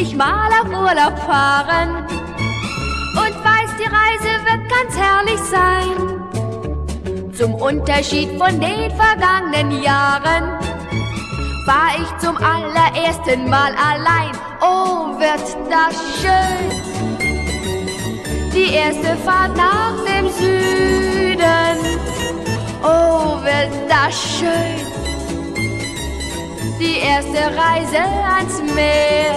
ich mal auf Urlaub fahren und weiß, die Reise wird ganz herrlich sein. Zum Unterschied von den vergangenen Jahren fahr ich zum allerersten Mal allein. Oh, wird das schön! Die erste Fahrt nach dem Süden. Oh, wird das schön! Die erste Reise ans Meer.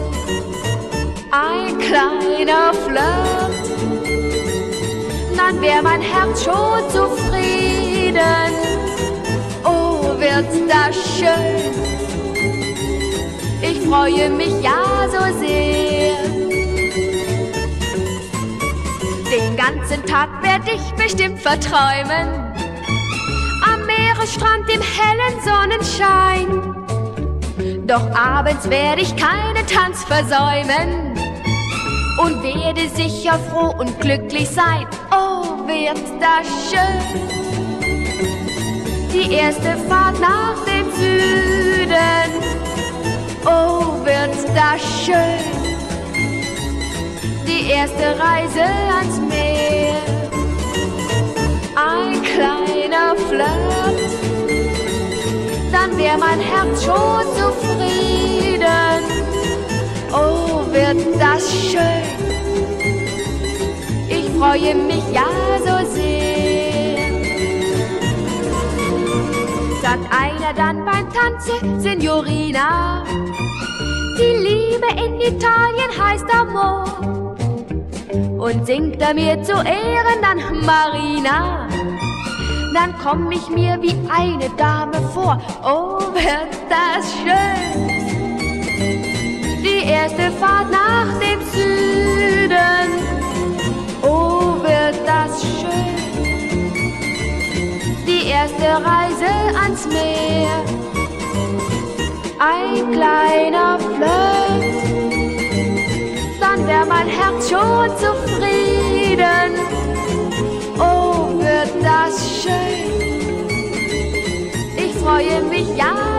Ein kleiner Flirt, dann wär mein Herz schon zufrieden. Oh, wird das schön! Ich freue mich ja so sehr. Den ganzen Tag werd ich bestimmt verträumen, am Meeresstrand im hellen Sonnenschein. Doch abends werde ich keinen Tanz versäumen und werde sicher froh und glücklich sein. Oh, wird das schön! Die erste Fahrt nach dem Süden. Oh, wird das schön! Die erste Reise ans Meer. Ein kleiner Flirt, dann wär mein Herz schon zufrieden. Oh, wird das schön! Ich freue mich ja so sehr. Sagt einer dann beim Tanze, Signorina, die Liebe in Italien heißt Amor. Und singt er mir zu Ehren dann Marina, dann komm ich mir wie eine Dame vor. Oh, wird das schön! Die erste Fahrt nach dem Süden. Oh, wird das schön! Die erste Reise ans Meer. Ein kleiner Flirt, dann wär mein Herz schon zufrieden. Oh, wird das schön! Ich freue mich ja